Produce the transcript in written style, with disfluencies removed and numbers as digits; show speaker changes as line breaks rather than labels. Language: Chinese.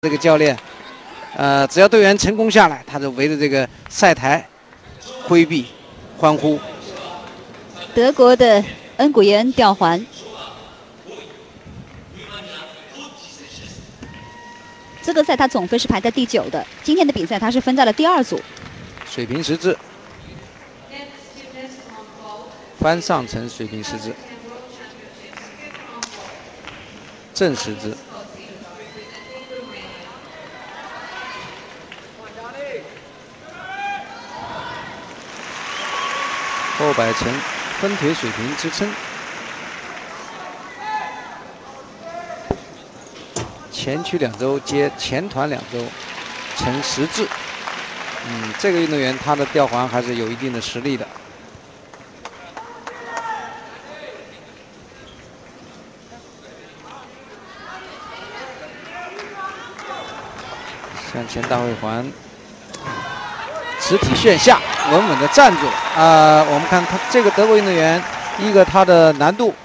这个教练，只要队员成功下来，他就围着这个赛台挥臂欢呼。
德国的恩古耶恩吊环。 资格赛他总分是排在第9的，今天的比赛他是分在了第2组。
水平十字，翻上层水平十字，正十字。后摆成分腿水平支撑。 前屈2周接前团2周，成十字。这个运动员他的吊环还是有一定的实力的。向前大回环，直体旋下，稳稳的站住。我们看他这个德国运动员，一个他的难度